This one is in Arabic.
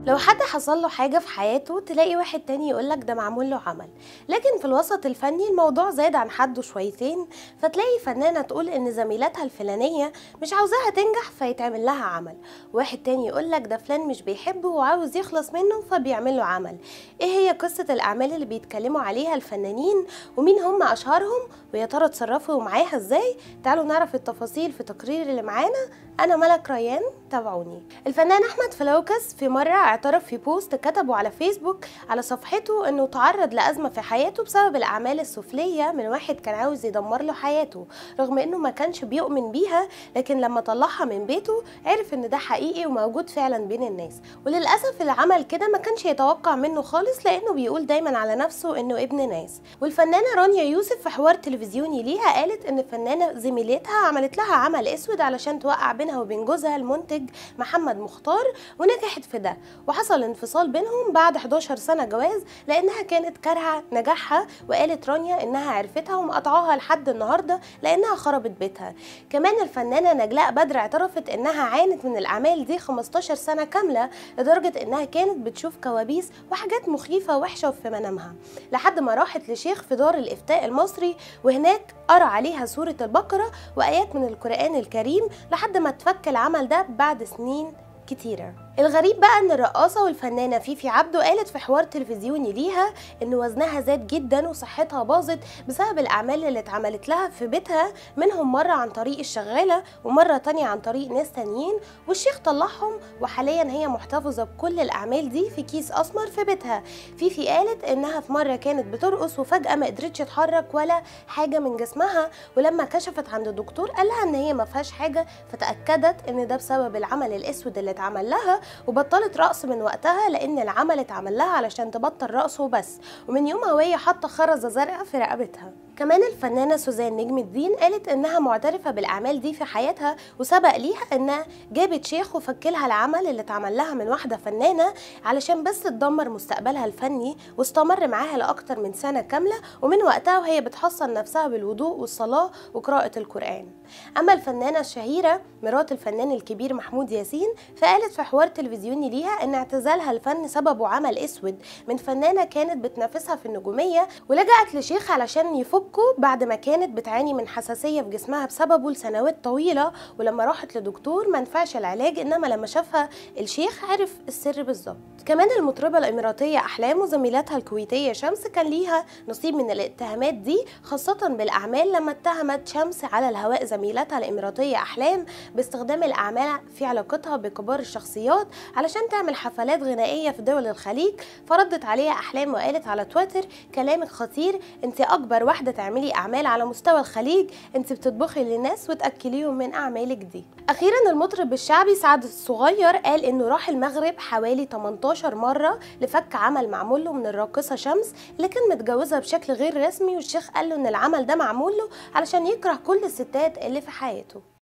لو حد حصل له حاجة في حياته تلاقي واحد تاني يقولك ده معمول له عمل، لكن في الوسط الفني الموضوع زاد عن حده شويتين، فتلاقي فنانة تقول ان زميلتها الفلانية مش عاوزاها تنجح فيتعمل لها عمل، واحد تاني يقولك ده فلان مش بيحبه وعاوز يخلص منه فبيعمل له عمل. ايه هي قصة الاعمال اللي بيتكلموا عليها الفنانين ومين هم اشهرهم ويا ترى اتصرفوا معاها ازاي؟ تعالوا نعرف التفاصيل في تقرير اللي معانا. انا ملك ريان، تابعوني. الفنان احمد فلوكس في مرة اعترف في بوست كتبه على فيسبوك على صفحته انه تعرض لأزمة في حياته بسبب الاعمال السفلية من واحد كان عاوز يدمر له حياته، رغم انه ما كانش بيؤمن بيها، لكن لما طلعها من بيته عرف ان ده حقيقي وموجود فعلا بين الناس. وللأسف اللي عمل كده ما كانش يتوقع منه خالص، لانه بيقول دايما على نفسه انه ابن ناس. والفنانة رانيا يوسف في حوار تلفزيوني ليها قالت ان فنانة زميلتها عملت لها عمل اسود علشان توقع بينها وبين جوزها المنتج محمد مختار، ونجحت في ده، وحصل انفصال بينهم بعد 11 سنة جواز لانها كانت كارهة نجاحها. وقالت رانيا انها عرفتها ومقطعاها لحد النهاردة لانها خربت بيتها. كمان الفنانة نجلاء بدر اعترفت انها عانت من الاعمال دي 15 سنة كاملة، لدرجة انها كانت بتشوف كوابيس وحاجات مخيفة وحشة في منامها، لحد ما راحت لشيخ في دار الافتاء المصري وهناك قرأ عليها سورة البقرة وآيات من القرآن الكريم لحد ما تفك العمل ده بعد سنين كتيرة. الغريب بقى ان الرقاصة والفنانة فيفي عبده قالت في حوار تلفزيوني ليها ان وزنها زاد جدا وصحتها باظت بسبب الاعمال اللي اتعملت لها في بيتها، منهم مرة عن طريق الشغالة ومرة تانية عن طريق ناس تانيين، والشيخ طلعهم وحاليا هي محتفظة بكل الاعمال دي في كيس اسمر في بيتها. فيفي قالت انها في مرة كانت بترقص وفجأة ما قدرتش تحرك ولا حاجة من جسمها، ولما كشفت عند الدكتور قال لها ان هي ما فيهاش حاجة، فتأكدت ان ده بسبب العمل الاسود اللي اتعمل لها، وبطلت رقص من وقتها لان العمل اتعمل لها علشان تبطل رقص وبس، ومن يومها وهي حاطه خرزه زرقاء في رقبتها. كمان الفنانه سوزان نجم الدين قالت انها معترفه بالاعمال دي في حياتها، وسبق ليها انها جابت شيخ وفكلها العمل اللي اتعمل لها من واحده فنانه علشان بس تدمر مستقبلها الفني، واستمر معاها لاكتر من سنه كامله، ومن وقتها وهي بتحصن نفسها بالوضوء والصلاه وقراءه القران. اما الفنانه الشهيره مرات الفنان الكبير محمود ياسين فقالت في حوار تلفزيوني ليها ان اعتزالها الفن سببه عمل اسود من فنانه كانت بتنافسها في النجوميه، ولجأت لشيخ علشان يفكه بعد ما كانت بتعاني من حساسيه في جسمها بسببه لسنوات طويله، ولما راحت لدكتور ما نفعش العلاج، انما لما شافها الشيخ عرف السر بالظبط. كمان المطربه الاماراتيه احلام وزميلتها الكويتيه شمس كان ليها نصيب من الاتهامات دي، خاصه بالاعمال لما اتهمت شمس على الهواء زميلتها الاماراتيه احلام باستخدام الاعمال في علاقتها بكبار الشخصيات علشان تعمل حفلات غنائيه في دول الخليج. فردت عليها احلام وقالت على تويتر كلامك خطير، انت اكبر واحده تعملي اعمال على مستوى الخليج، انت بتطبخي للناس وتاكليهم من اعمالك دي. اخيرا المطرب الشعبي سعد الصغير قال انه راح المغرب حوالي 18 مره لفك عمل معمول له من الراقصه شمس اللي كان متجوزها بشكل غير رسمي، والشيخ قال له ان العمل ده معمول له علشان يكره كل الستات اللي في حياته.